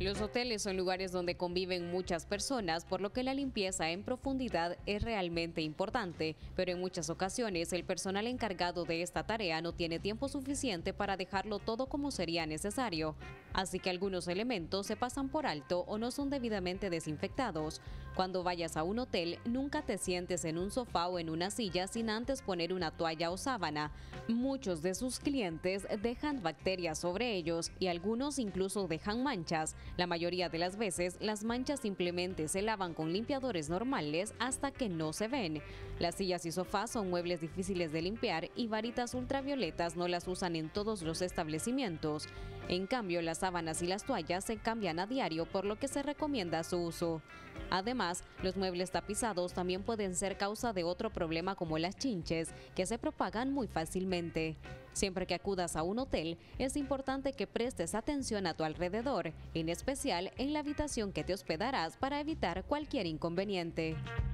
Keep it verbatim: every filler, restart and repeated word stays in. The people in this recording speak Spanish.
Los hoteles son lugares donde conviven muchas personas, por lo que la limpieza en profundidad es realmente importante, pero en muchas ocasiones el personal encargado de esta tarea no tiene tiempo suficiente para dejarlo todo como sería necesario, así que algunos elementos se pasan por alto o no son debidamente desinfectados. Cuando vayas a un hotel, nunca te sientes en un sofá o en una silla sin antes poner una toalla o sábana. Muchos de sus clientes dejan bacterias sobre ellos y algunos incluso dejan manchas. La mayoría de las veces, las manchas simplemente se lavan con limpiadores normales hasta que no se ven. Las sillas y sofás son muebles difíciles de limpiar y varitas ultravioletas no las usan en todos los establecimientos. En cambio, las sábanas y las toallas se cambian a diario, por lo que se recomienda su uso. Además, los muebles tapizados también pueden ser causa de otro problema como las chinches, que se propagan muy fácilmente. Siempre que acudas a un hotel, es importante que prestes atención a tu alrededor, en especial en la habitación que te hospedarás, para evitar cualquier inconveniente.